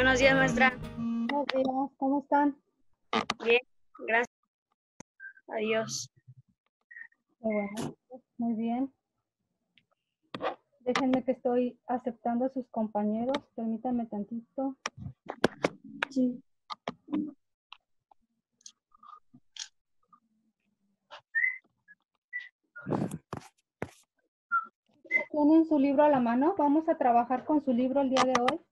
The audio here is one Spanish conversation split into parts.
Buenos días, maestra. Buenos días, ¿cómo están? Bien, gracias a Dios. Qué bueno, muy bien. Déjenme que estoy aceptando a sus compañeros. Permítanme tantito. Sí. ¿Tienen su libro a la mano? Vamos a trabajar con su libro el día de hoy.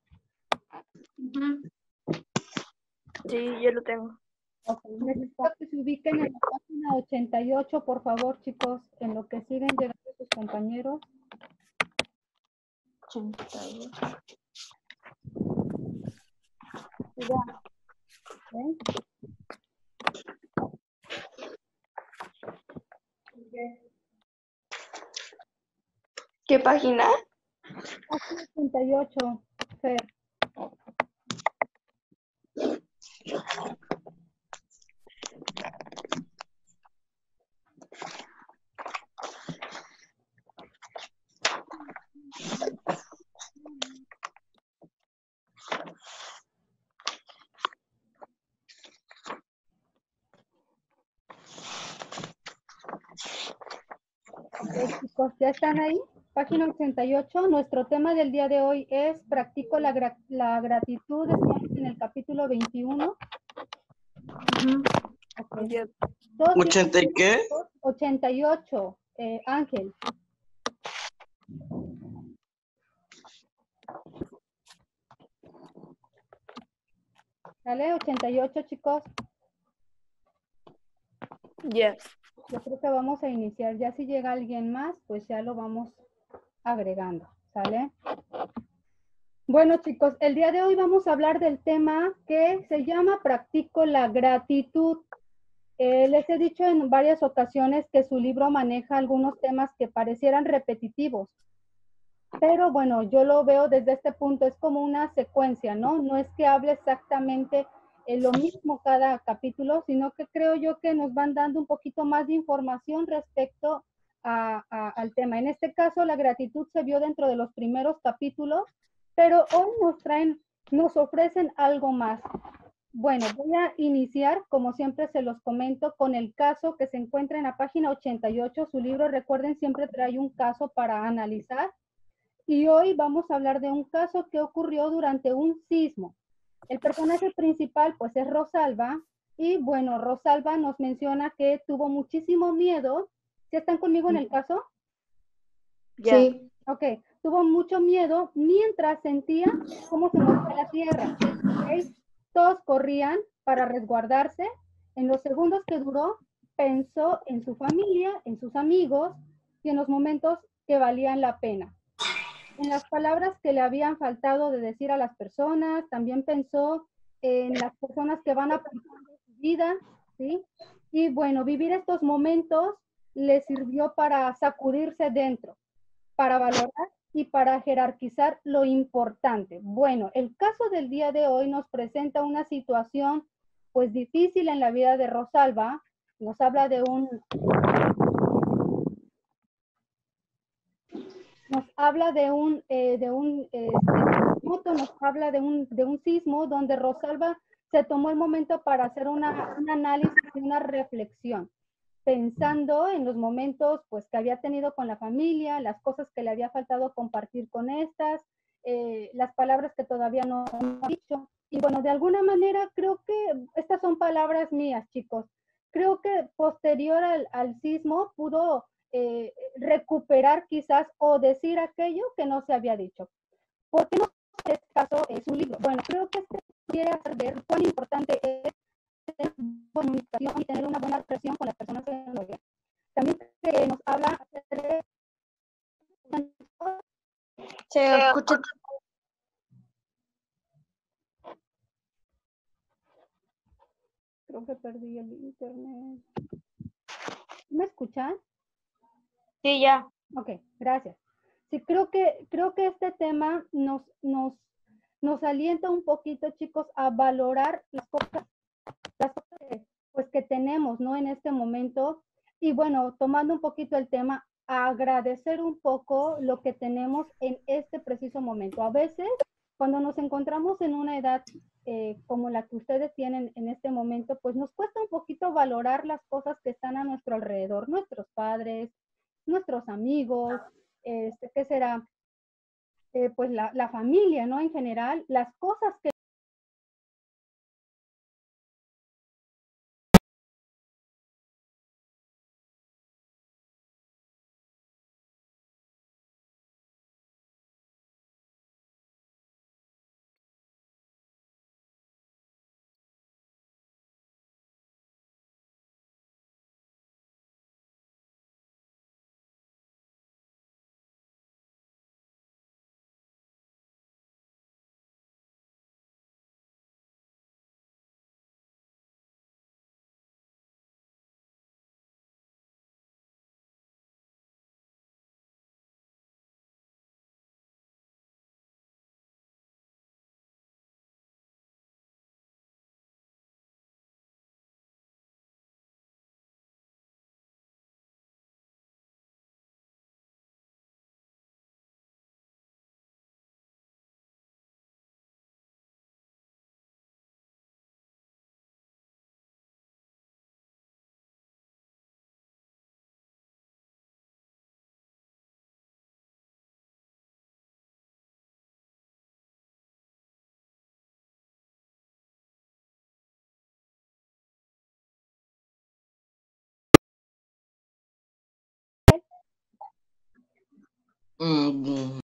Sí, yo lo tengo. Okay. Necesito que se ubiquen en la página 88, por favor, chicos, en lo que siguen llegando sus compañeros. 88. Ya. ¿Ven? ¿Qué página? Página 88, Fer. Ok, chicos, ¿ya están ahí? Página 88. Nuestro tema del día de hoy es practico la gratitud. Estamos en el capítulo 21. Okay. ¿80 y qué? 88, Ángel. ¿Sale? 88, chicos. Yes. Yo creo que vamos a iniciar. Ya si llega alguien más, pues ya lo vamos agregando. ¿Sale? Bueno, chicos, el día de hoy vamos a hablar del tema que se llama Practico la gratitud. Les he dicho en varias ocasiones que su libro maneja algunos temas que parecieran repetitivos. Pero bueno, yo lo veo desde este punto, es como una secuencia, ¿no? No es que hable exactamente lo mismo cada capítulo, sino que creo yo que nos van dando un poquito más de información respecto al tema. En este caso, la gratitud se vio dentro de los primeros capítulos, pero hoy nos ofrecen algo más. Bueno, voy a iniciar, como siempre se los comento, con el caso que se encuentra en la página 88. Su libro, recuerden, siempre trae un caso para analizar. Y hoy vamos a hablar de un caso que ocurrió durante un sismo. El personaje principal, pues, es Rosalba. Y bueno, Rosalba nos menciona que tuvo muchísimo miedo. ¿Sí están conmigo en el caso? Sí. Ok, tuvo mucho miedo mientras sentía cómo se movía la tierra. ¿Okay? Todos corrían para resguardarse. En los segundos que duró, pensó en su familia, en sus amigos y en los momentos que valían la pena. En las palabras que le habían faltado de decir a las personas, también pensó en las personas que van aportando su vida, ¿sí? Y bueno, vivir estos momentos le sirvió para sacudirse dentro, para valorar y para jerarquizar lo importante. Bueno, el caso del día de hoy nos presenta una situación pues difícil en la vida de Rosalba. Nos habla de un terremoto, nos habla de un sismo donde Rosalba se tomó el momento para hacer un análisis y una reflexión, pensando en los momentos pues que había tenido con la familia, las cosas que le había faltado compartir con estas, las palabras que todavía no ha dicho. Y bueno, de alguna manera creo que estas son palabras mías, chicos. Creo que posterior al sismo pudo recuperar quizás o decir aquello que no se había dicho. ¿Por qué no en este caso es un libro? Bueno, creo que este quiere hacer ver cuán importante es tener comunicación y tener una buena relación con las personas que nos rodean. También nos habla de... Se escucha. Creo que perdí el internet. ¿Me escuchan? Sí, ya. Ok, gracias. Sí, creo que este tema nos alienta un poquito, chicos, a valorar las cosas que, pues, que tenemos, ¿no? En este momento. Y bueno, tomando un poquito el tema, a agradecer un poco lo que tenemos en este preciso momento. A veces Cuando nos encontramos en una edad como la que ustedes tienen en este momento, pues nos cuesta un poquito valorar las cosas que están a nuestro alrededor, nuestros padres, nuestros amigos, ¿qué será? Pues la familia, ¿no? En general, las cosas que Mm,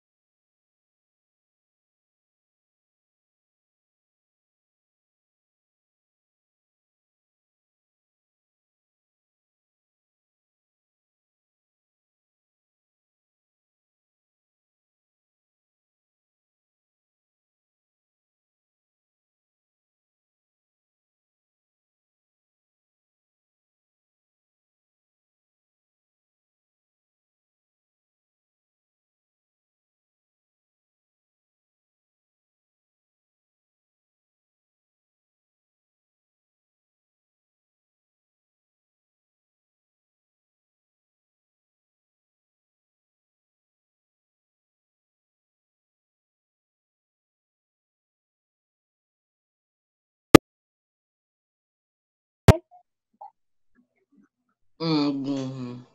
mm,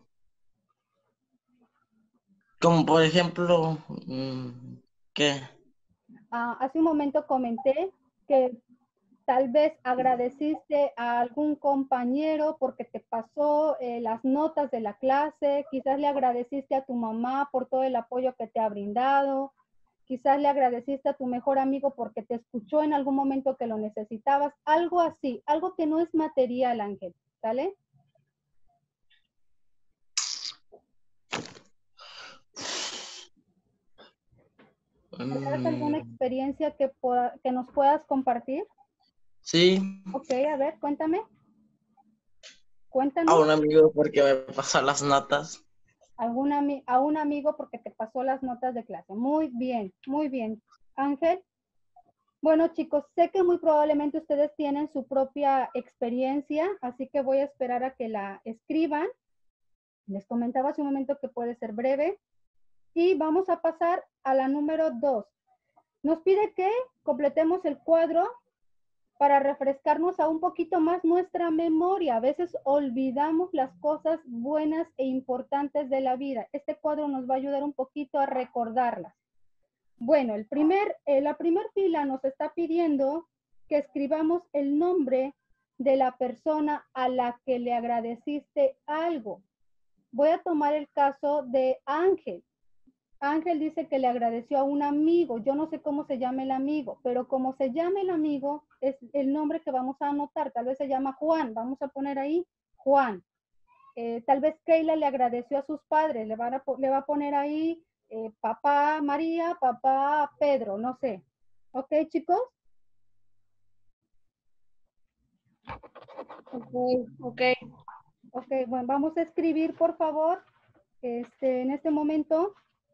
como por ejemplo, ¿qué? hace un momento comenté que tal vez agradeciste a algún compañero porque te pasó las notas de la clase, quizás le agradeciste a tu mamá por todo el apoyo que te ha brindado, quizás le agradeciste a tu mejor amigo porque te escuchó en algún momento que lo necesitabas, algo así, algo que no es material, Ángel, ¿sale? ¿Tendrás alguna Mm, experiencia que nos puedas compartir? sí, Ok, a ver, cuéntame. a Cuéntanos. un amigo porque me pasó las notas. A un amigo porque te pasó las notas de clase. Muy bien, muy bien. Ángel. Bueno, chicos, sé que muy probablemente ustedes tienen su propia experiencia, así que voy a esperar a que la escriban. Les comentaba hace un momento que puede ser breve. Y vamos a pasar a la número 2. Nos pide que completemos el cuadro para refrescarnos a un poquito más nuestra memoria. A veces olvidamos las cosas buenas e importantes de la vida. Este cuadro nos va a ayudar un poquito a recordarlas. Bueno, la primera fila nos está pidiendo que escribamos el nombre de la persona a la que le agradeciste algo. Voy a tomar el caso de Ángel. Ángel dice que le agradeció a un amigo. Yo no sé cómo se llama el amigo, pero como se llama el amigo, es el nombre que vamos a anotar. Tal vez se llama Juan. Vamos a poner ahí Juan. Tal vez Keila le agradeció a sus padres. Le va a poner ahí papá María, papá Pedro. No sé. ¿Ok, chicos? Ok. Ok, bueno, vamos a escribir, por favor, en este momento.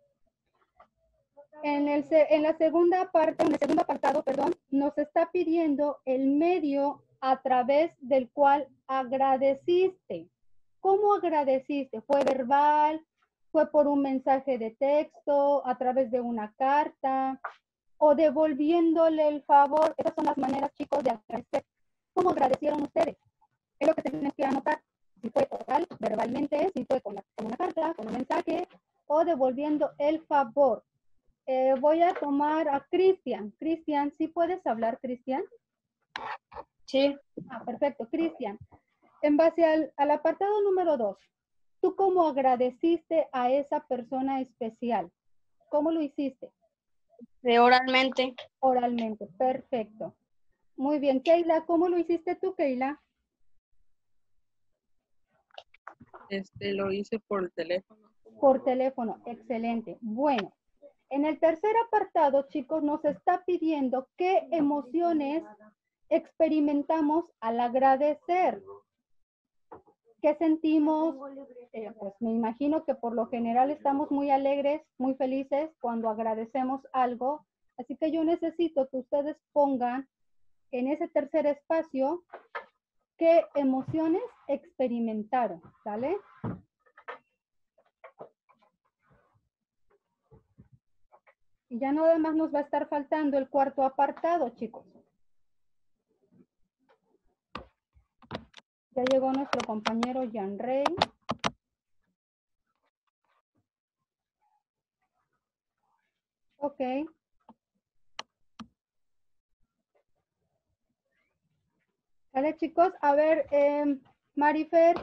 En la segunda parte, en el segundo apartado, perdón, nos está pidiendo el medio a través del cual agradeciste. ¿Cómo agradeciste? ¿Fue verbal? ¿Fue por un mensaje de texto? ¿A través de una carta? o devolviéndole el favor. Esas son las maneras, chicos, de agradecer. ¿Cómo agradecieron ustedes? Es lo que tienen que anotar. Si fue oral, verbalmente, si fue con una carta, con un mensaje, o devolviendo el favor. Voy a tomar a Cristian. Cristian, ¿sí puedes hablar, Cristian? Sí. Ah, perfecto. Cristian, en base al apartado número 2, ¿tú cómo agradeciste a esa persona especial? ¿Cómo lo hiciste? Oralmente. Oralmente, perfecto. Muy bien. Keila, ¿cómo lo hiciste tú, Keila? Lo hice por teléfono. Por teléfono, excelente. Bueno, en el tercer apartado, chicos, nos está pidiendo qué emociones experimentamos al agradecer. ¿Qué sentimos? Pues me imagino que por lo general estamos muy alegres, muy felices cuando agradecemos algo. Así que yo necesito que ustedes pongan en ese tercer espacio qué emociones experimentaron, ¿sale? Y ya nada más nos va a estar faltando el cuarto apartado, chicos. Ya llegó nuestro compañero Jan Rey. Ok. Vale, chicos. A ver, Marifer.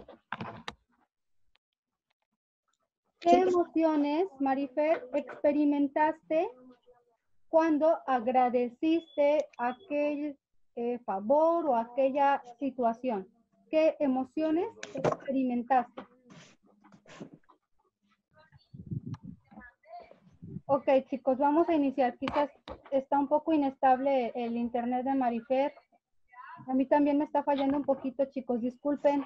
¿Qué emociones, Marifer, experimentaste cuando agradeciste aquel favor o aquella situación? ¿Qué emociones experimentaste? Ok, chicos, vamos a iniciar. Quizás está un poco inestable el internet de Marifer. A mí también me está fallando un poquito, chicos, disculpen.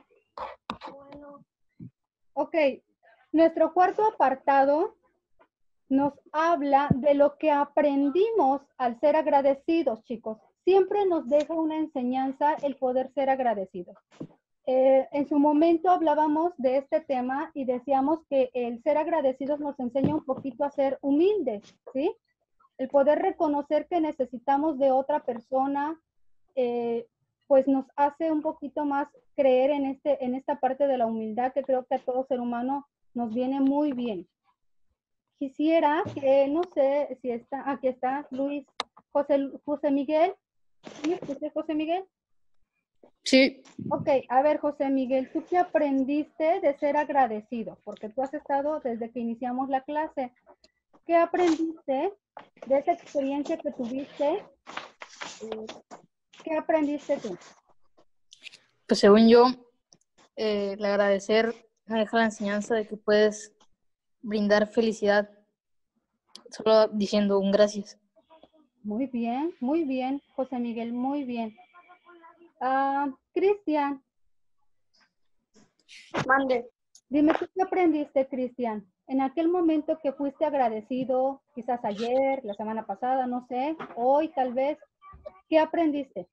Ok, nuestro cuarto apartado nos habla de lo que aprendimos al ser agradecidos, chicos. Siempre nos deja una enseñanza el poder ser agradecidos. En su momento hablábamos de este tema y decíamos que el ser agradecidos nos enseña un poquito a ser humildes, ¿sí? El poder reconocer que necesitamos de otra persona, pues nos hace un poquito más creer en esta parte de la humildad que creo que a todo ser humano nos viene muy bien. Quisiera que, no sé si está, aquí está Luis, José Miguel. ¿Sí? José Miguel? Sí. Ok, a ver, José Miguel, ¿tú qué aprendiste de ser agradecido? Porque tú has estado desde que iniciamos la clase. ¿Qué aprendiste de esa experiencia que tuviste? ¿Qué aprendiste tú? Pues según yo, el agradecer me deja la enseñanza de que puedes brindar felicidad solo diciendo un gracias. Muy bien, José Miguel, muy bien. Cristian. Mande. Dime, ¿tú qué aprendiste, Cristian? En aquel momento que fuiste agradecido, quizás ayer, la semana pasada, no sé, hoy tal vez, ¿qué aprendiste?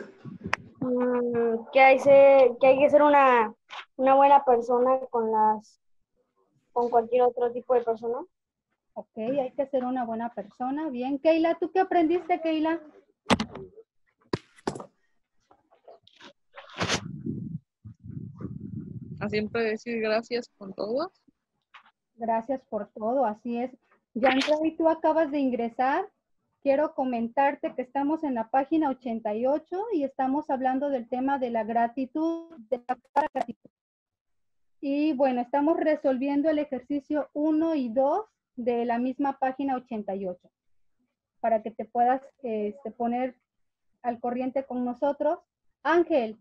Que hay que ser una buena persona con cualquier otro tipo de persona. Ok, hay que ser una buena persona. Bien, Keila, ¿tú qué aprendiste, Keila? A siempre decir gracias con todo. Gracias por todo, así es. Yandrey, tú acabas de ingresar. Quiero comentarte que estamos en la página 88 y estamos hablando del tema de la gratitud, de la gratitud. Y bueno, estamos resolviendo el ejercicio 1 y 2 de la misma página 88 para que te puedas poner al corriente con nosotros. Ángel,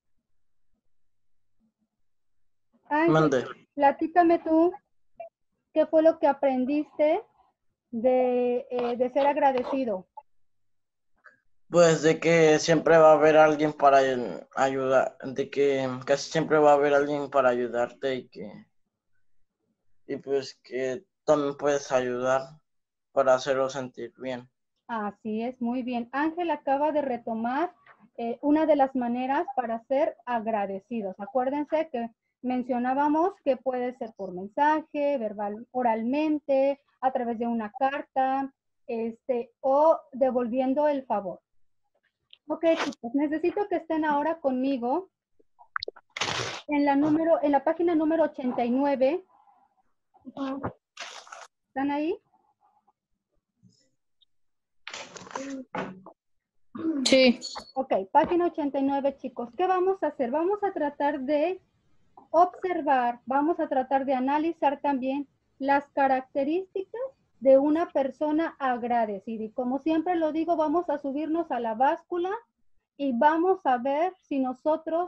Mande. platícame tú, ¿qué fue lo que aprendiste de ser agradecido? Pues de que siempre va a haber alguien para ayudar, de que casi siempre va a haber alguien para ayudarte y pues que también puedes ayudar para hacerlo sentir bien. Así es, muy bien. Ángel acaba de retomar una de las maneras para ser agradecidos. Acuérdense que mencionábamos que puede ser por mensaje, verbal, oralmente, a través de una carta, o devolviendo el favor. Ok, chicos, necesito que estén ahora conmigo en la página número 89. ¿Están ahí? Sí. Ok, página 89, chicos. ¿Qué vamos a hacer? Vamos a tratar de observar, vamos a tratar de analizar también las características de una persona agradecida. Y como siempre lo digo, vamos a subirnos a la báscula y vamos a ver si nosotros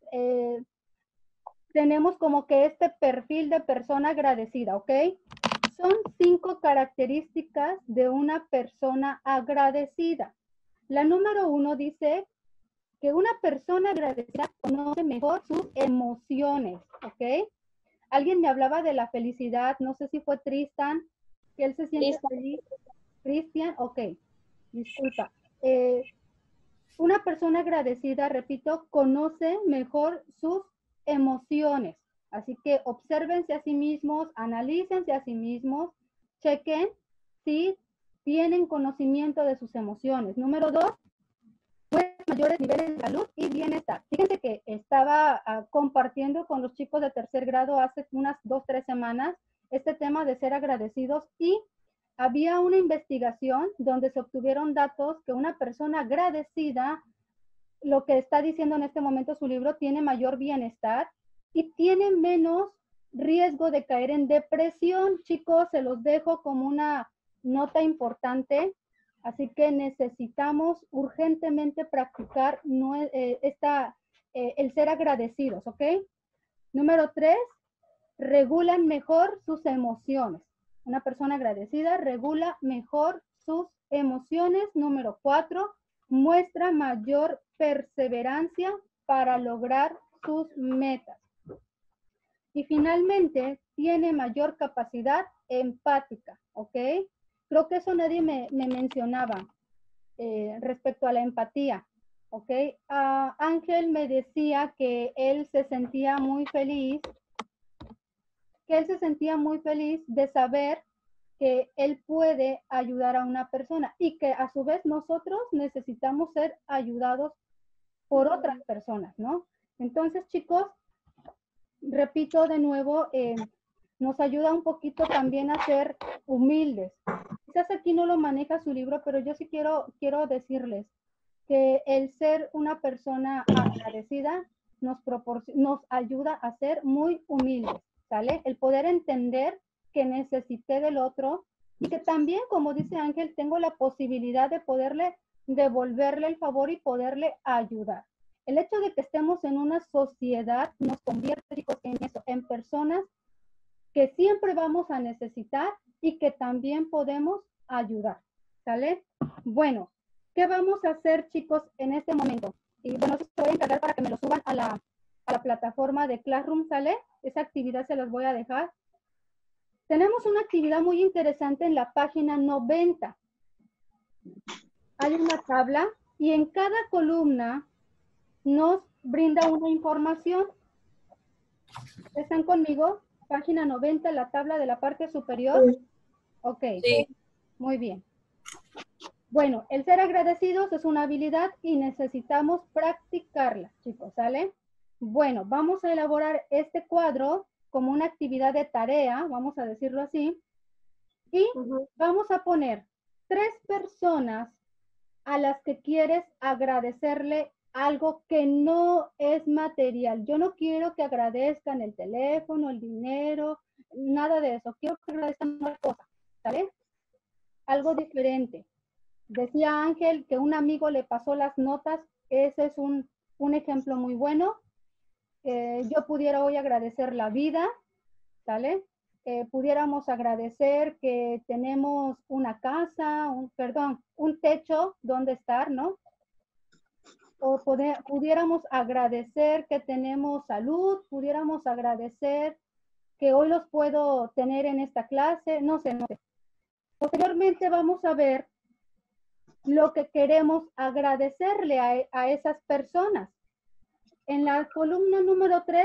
tenemos como que este perfil de persona agradecida, ¿ok? Son 5 características de una persona agradecida. La número 1 dice que una persona agradecida conoce mejor sus emociones, ¿ok? Alguien me hablaba de la felicidad, no sé si fue Tristan, que él se siente feliz. Cristian, ok, disculpa. Una persona agradecida, repito, conoce mejor sus emociones. Así que obsérvense a sí mismos, analícense a sí mismos, chequen si tienen conocimiento de sus emociones. Número 2, mayores niveles de salud y bienestar. Fíjense que estaba compartiendo con los chicos de tercer grado hace unas 2-3 semanas este tema de ser agradecidos y había una investigación donde se obtuvieron datos que una persona agradecida, lo que está diciendo en este momento su libro, tiene mayor bienestar y tiene menos riesgo de caer en depresión. Chicos, se los dejo como una nota importante. Así que necesitamos urgentemente practicar el ser agradecidos, ¿ok? Número 3, regulan mejor sus emociones. Una persona agradecida regula mejor sus emociones. Número 4, muestra mayor perseverancia para lograr sus metas. Y finalmente, tiene mayor capacidad empática, ¿ok? Creo que eso nadie me mencionaba respecto a la empatía, ¿ok? Ángel me decía que él se sentía muy feliz, de saber que él puede ayudar a una persona y que a su vez nosotros necesitamos ser ayudados por otras personas, ¿no? Entonces, chicos, repito de nuevo, nos ayuda un poquito también a ser humildes. Quizás aquí no lo maneja su libro, pero yo sí quiero decirles que el ser una persona agradecida nos ayuda a ser muy humildes, ¿sale? El poder entender que necesité del otro y que también, como dice Ángel, tengo la posibilidad de poderle devolverle el favor y poderle ayudar. El hecho de que estemos en una sociedad nos convierte, chicos, en eso, en personas que siempre vamos a necesitar y que también podemos ayudar, ¿sale? Bueno, ¿qué vamos a hacer, chicos, en este momento? Y bueno, se voy a encargar para que me lo suban a la plataforma de Classroom, ¿sale? Esa actividad se las voy a dejar. Tenemos una actividad muy interesante en la página 90. Hay una tabla y en cada columna nos brinda una información. ¿Están conmigo? Página 90, la tabla de la parte superior. Ok, Sí. muy bien. Bueno, el ser agradecidos es una habilidad y necesitamos practicarla, chicos, ¿sale? Bueno, vamos a elaborar este cuadro como una actividad de tarea, vamos a decirlo así, y vamos a poner 3 personas a las que quieres agradecerle algo que no es material. Yo no quiero que agradezcan el teléfono, el dinero, nada de eso. Quiero que agradezcan una cosa, ¿sale? Algo diferente. Decía Ángel que un amigo le pasó las notas. Ese es un ejemplo muy bueno. Yo pudiera hoy agradecer la vida, ¿sale? Pudiéramos agradecer que tenemos una casa, un techo donde estar, ¿no? O pudiéramos agradecer que tenemos salud, pudiéramos agradecer que hoy los puedo tener en esta clase, no sé. Posteriormente vamos a ver lo que queremos agradecerle a esas personas. En la columna número 3,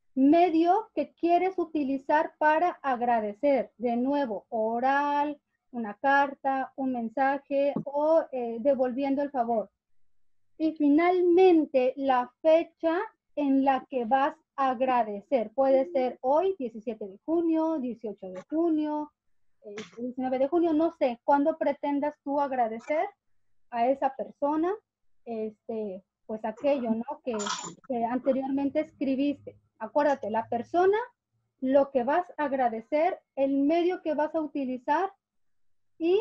medio que quieres utilizar para agradecer. De nuevo, oral, una carta, un mensaje o devolviendo el favor. Y finalmente, la fecha en la que vas a agradecer. Puede ser hoy, 17 de junio, 18 de junio, 19 de junio, no sé, cuándo pretendas tú agradecer a esa persona, pues aquello, ¿no? Que anteriormente escribiste. Acuérdate, la persona, lo que vas a agradecer, el medio que vas a utilizar y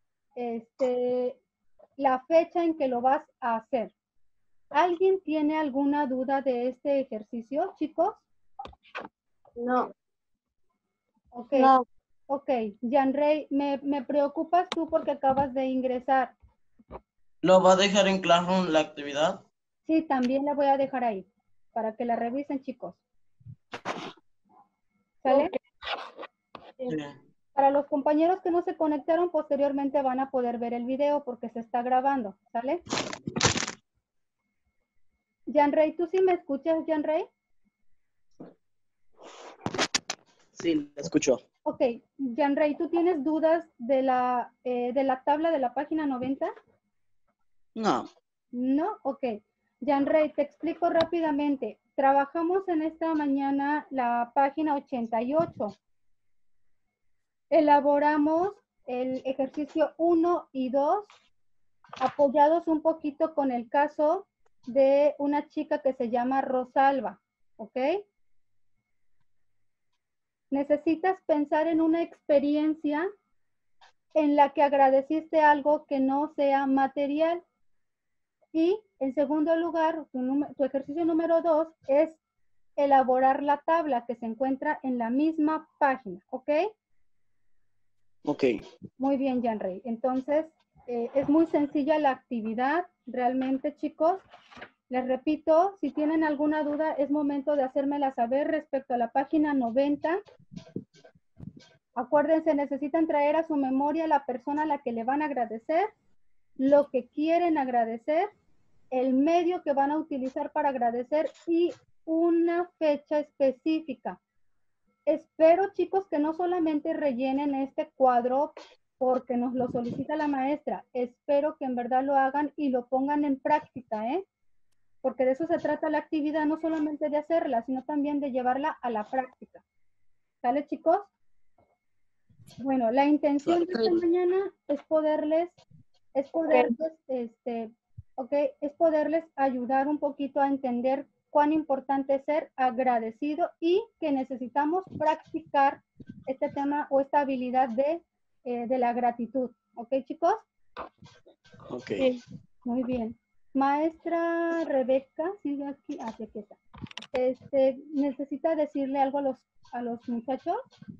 la fecha en que lo vas a hacer. ¿Alguien tiene alguna duda de este ejercicio, chicos? No. Ok. No. Ok, Yanrey, me preocupas tú porque acabas de ingresar. ¿Lo va a dejar en Classroom la actividad? Sí, también la voy a dejar ahí, para que la revisen, chicos. ¿Sale? Sí. Para los compañeros que no se conectaron, posteriormente van a poder ver el video porque se está grabando, ¿sale? Yanrey, ¿tú sí me escuchas, Yanrey? Sí, la escucho. Ok, Yanrey, ¿tú tienes dudas de la tabla de la página 90? No. No, ok. Yanrey, te explico rápidamente. Trabajamos en esta mañana la página 88. Elaboramos el ejercicio 1 y 2, apoyados un poquito con el caso de una chica que se llama Rosalba, ¿ok? Necesitas pensar en una experiencia en la que agradeciste algo que no sea material. Y en segundo lugar, tu ejercicio número 2 es elaborar la tabla que se encuentra en la misma página, ¿ok? Ok. Muy bien, Yanrey. Entonces, es muy sencilla la actividad, realmente, chicos. Les repito, si tienen alguna duda, es momento de hacérmela saber respecto a la página 90. Acuérdense, necesitan traer a su memoria la persona a la que le van a agradecer, lo que quieren agradecer, el medio que van a utilizar para agradecer y una fecha específica. Espero, chicos, que no solamente rellenen este cuadro porque nos lo solicita la maestra. Espero que en verdad lo hagan y lo pongan en práctica, ¿eh? Porque de eso se trata la actividad, no solamente de hacerla, sino también de llevarla a la práctica. ¿Sale, chicos? Bueno, la intención de esta mañana es poderles ayudar un poquito a entender cuán importante es ser agradecido y que necesitamos practicar este tema o esta habilidad de la gratitud. ¿Ok, chicos? Ok. Sí. Muy bien. Maestra Rebeca, sigue aquí. Aquí está. ¿Necesita decirle algo a los muchachos?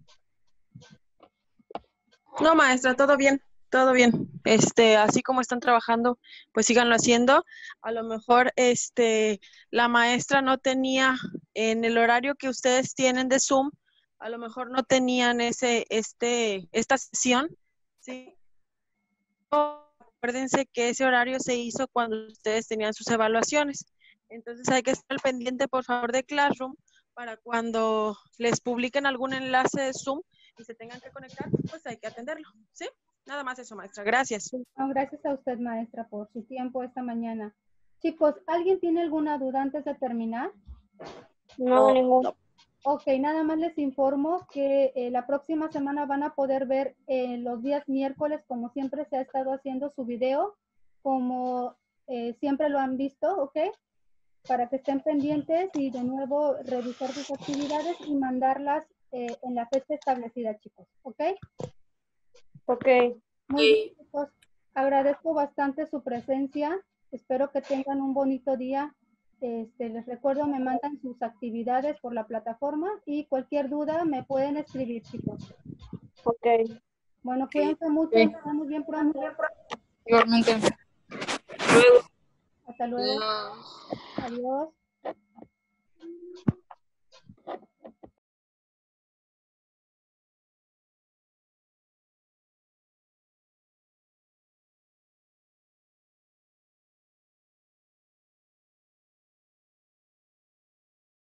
No, maestra, todo bien, todo bien. Así como están trabajando, pues síganlo haciendo. A lo mejor, la maestra no tenía en el horario que ustedes tienen de Zoom, a lo mejor no tenían esta sesión, ¿sí? Acuérdense que ese horario se hizo cuando ustedes tenían sus evaluaciones. Entonces hay que estar al pendiente, por favor, de Classroom para cuando les publiquen algún enlace de Zoom y se tengan que conectar, pues hay que atenderlo, ¿sí? Nada más eso, maestra. Gracias. No, gracias a usted, maestra, por su tiempo esta mañana. Chicos, ¿alguien tiene alguna duda antes de terminar? No, ninguno. Ok, nada más les informo que la próxima semana van a poder ver los días miércoles, como siempre se ha estado haciendo su video, como siempre lo han visto, ¿ok? Para que estén pendientes y de nuevo revisar sus actividades y mandarlas en la fecha establecida, chicos, ¿ok? Ok. Muy bien, chicos. Agradezco bastante su presencia. Espero que tengan un bonito día. Les recuerdo, me mandan sus actividades por la plataforma y cualquier duda me pueden escribir, chicos. Ok. Bueno, cuídense mucho. Sí. Nos vemos bien pronto. Igualmente. Hasta luego. Adiós. Adiós.